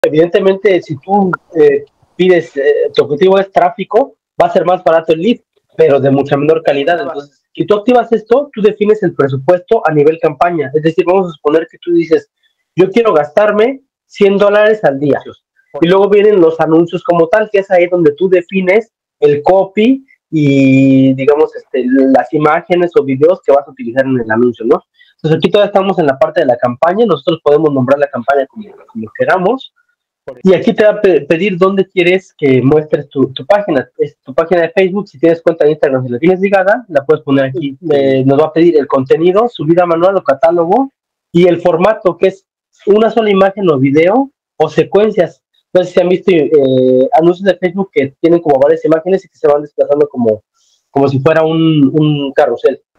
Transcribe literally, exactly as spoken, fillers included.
evidentemente, si tú eh, pides, eh, tu objetivo es tráfico, va a ser más barato el lead, pero de mucha menor calidad. Entonces, si tú activas esto, tú defines el presupuesto a nivel campaña. Es decir, vamos a suponer que tú dices, yo quiero gastarme cien dólares al día. Y luego vienen los anuncios como tal, que es ahí donde tú defines el copy y, digamos, este, las imágenes o videos que vas a utilizar en el anuncio, ¿no? Entonces aquí todavía estamos en la parte de la campaña, nosotros podemos nombrar la campaña como, como queramos, y aquí te va a pe- pedir dónde quieres que muestres tu, tu página. Es tu página de Facebook, si tienes cuenta de Instagram, si la tienes ligada, la puedes poner aquí. Eh, nos va a pedir el contenido, su vida manual o catálogo, y el formato, que es una sola imagen o video o secuencias. No sé si han visto eh, anuncios de Facebook que tienen como varias imágenes y que se van desplazando como, como si fuera un, un carrusel.